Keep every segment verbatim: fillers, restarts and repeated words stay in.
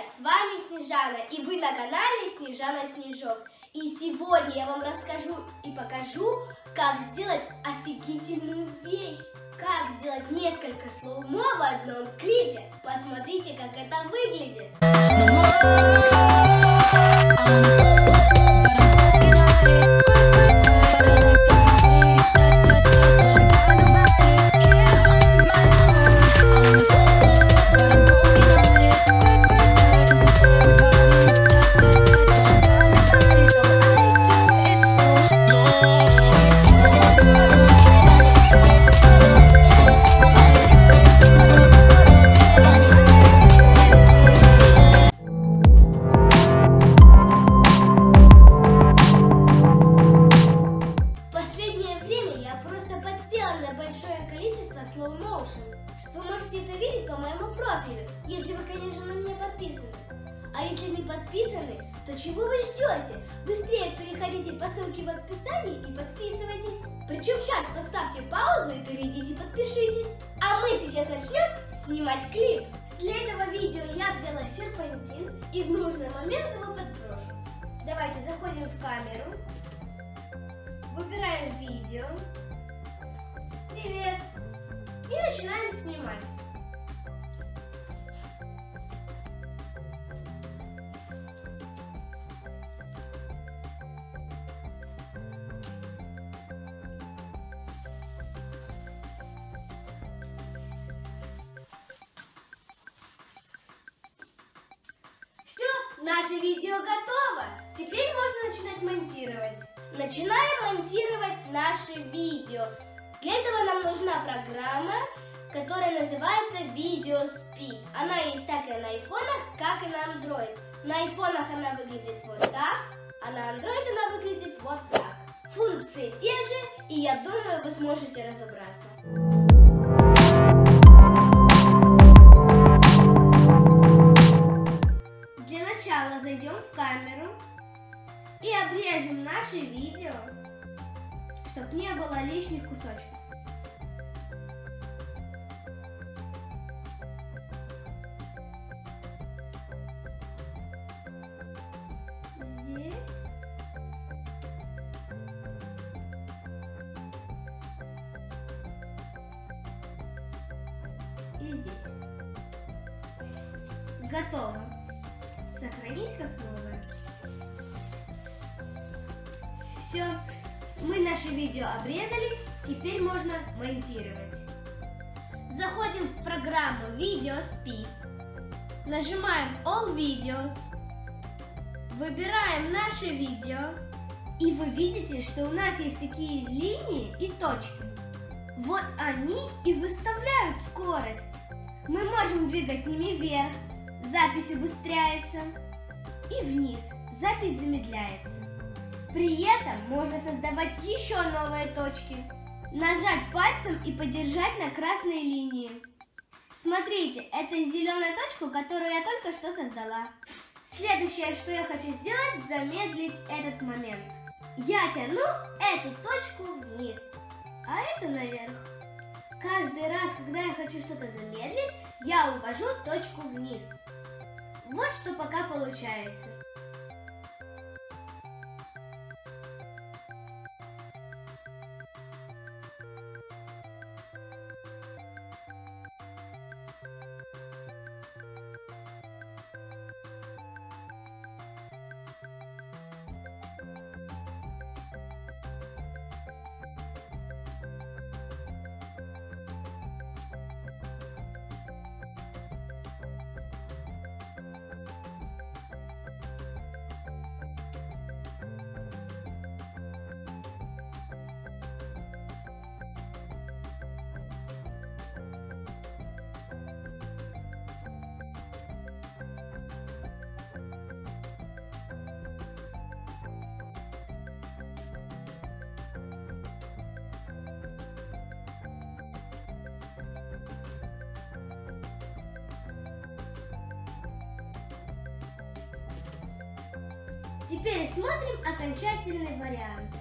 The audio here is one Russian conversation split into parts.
Привет, с вами Снежана, и вы на канале Снежана Снежок. И сегодня я вам расскажу и покажу, как сделать офигительную вещь. Как сделать несколько слоумо в одном клипе. Посмотрите, как это выглядит. Большое количество slow motion. Вы можете это видеть по моему профилю, если вы, конечно, на меня подписаны. А если не подписаны, то чего вы ждете? Быстрее переходите по ссылке в описании и подписывайтесь. Причем сейчас поставьте паузу и перейдите, подпишитесь. А мы сейчас начнем снимать клип. Для этого видео я взяла серпантин и в нужный момент его подброшу. Давайте заходим в камеру, выбираем видео. Привет! И начинаем снимать. Все, наше видео готово. Теперь можно начинать монтировать. Начинаем монтировать наше видео. Для этого нам нужна программа, которая называется VideoSpeed. Она есть как и на айфонах, как и на Android. На айфонах она выглядит вот так, а на Android она выглядит вот так. Функции те же, и я думаю, вы сможете разобраться. Для начала зайдем в камеру и обрежем наше видео, чтобы не было лишних кусочков. Здесь. И здесь. Готово. Сохранить как новое. Все. Мы наше видео обрезали, теперь можно монтировать. Заходим в программу VideoSpeed, нажимаем All Videos, выбираем наше видео, и вы видите, что у нас есть такие линии и точки. Вот они и выставляют скорость. Мы можем двигать ними вверх, запись убыстряется, и вниз, запись замедляется. При этом можно создавать еще новые точки. Нажать пальцем и подержать на красной линии. Смотрите, это зеленая точка, которую я только что создала. Следующее, что я хочу сделать, замедлить этот момент. Я тяну эту точку вниз, а эту наверх. Каждый раз, когда я хочу что-то замедлить, я увожу точку вниз. Вот что пока получается. Теперь смотрим окончательный вариант.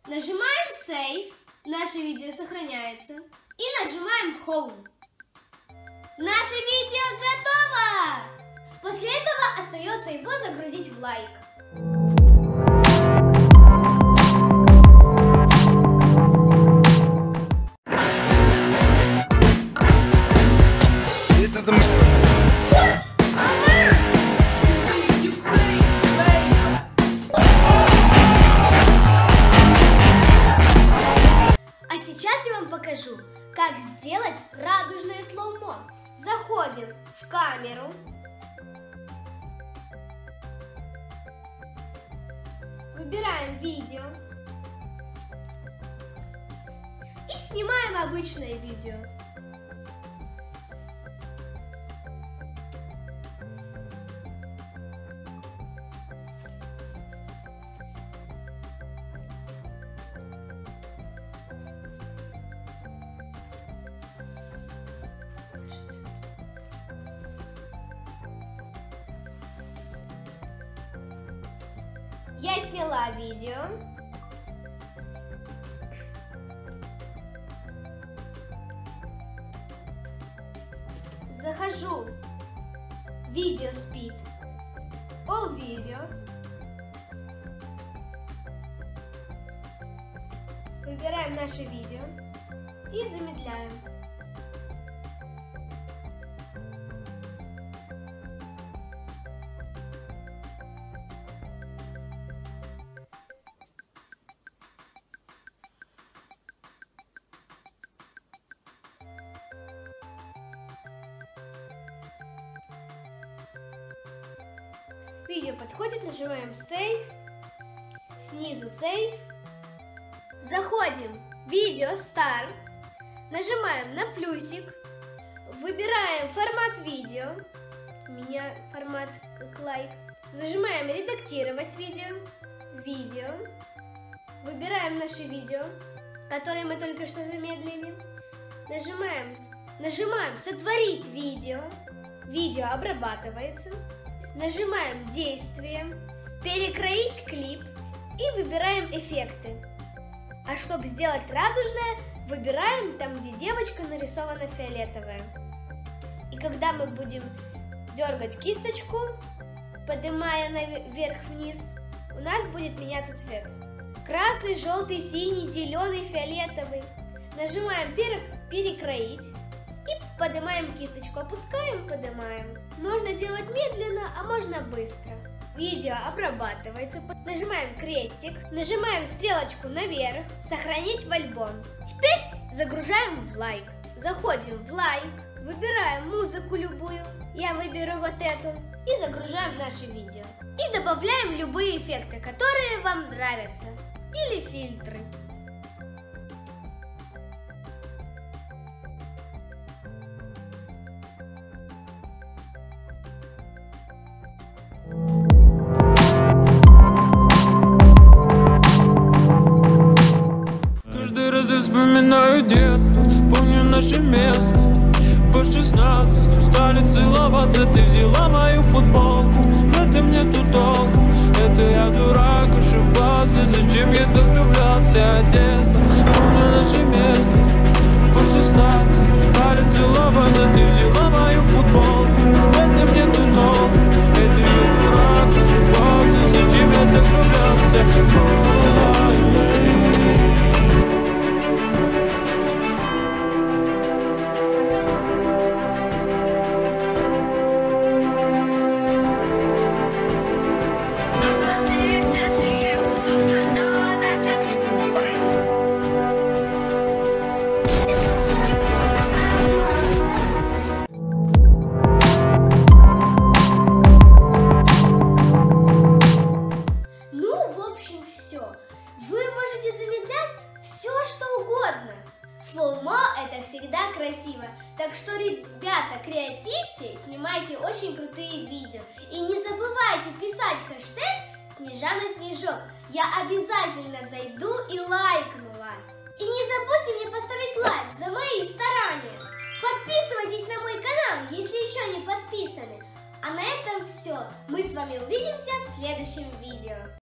Нажимаем Save, наше видео сохраняется. И нажимаем Home. Наше видео готово! После этого остается его загрузить в лайк. А сейчас я вам покажу, как сделать радужное слоумо. Заходим в камеру. Выбираем видео. И снимаем обычное видео. Я сняла видео. Захожу в Video Speed, All Videos. Выбираем наше видео и замедляем. Видео подходит, нажимаем Save, снизу Save, заходим в Video Start, нажимаем на плюсик, выбираем формат видео, у меня формат как лайк, нажимаем редактировать видео, видео, выбираем наше видео, которое мы только что замедлили, нажимаем, нажимаем сотворить видео, видео обрабатывается. Нажимаем действие, перекроить клип и выбираем эффекты. А чтобы сделать радужное, выбираем там, где девочка нарисована фиолетовая. И когда мы будем дергать кисточку, поднимая вверх-вниз, у нас будет меняться цвет. Красный, желтый, синий, зеленый, фиолетовый. Нажимаем перекроить. И поднимаем кисточку, опускаем, поднимаем. Можно делать медленно, а можно быстро. Видео обрабатывается. Нажимаем крестик, нажимаем стрелочку наверх, сохранить в альбом. Теперь загружаем в лайк. Заходим в лайк, выбираем музыку любую. Я выберу вот эту. И загружаем наше видео. И добавляем любые эффекты, которые вам нравятся. Или фильтры. Каждый раз я вспоминаю детство, помню наше место. По шестнадцать устали целоваться, ты взяла мою футболку. Это мне тут толку, это я дурак, ошибался. Зачем я так влюблялся, Одесса? Помню наше место. По шестнадцать устали целоваться, ты взяла мою футболку. Это мне тут толку, это я дурак, ошибался. Зачем я так влюблялся? Слоумо это всегда красиво. Так что, ребята, креативьте, снимайте очень крутые видео. И не забывайте писать хэштег Снежана Снежок. Я обязательно зайду и лайкну вас. И не забудьте мне поставить лайк за мои старания. Подписывайтесь на мой канал, если еще не подписаны. А на этом все. Мы с вами увидимся в следующем видео.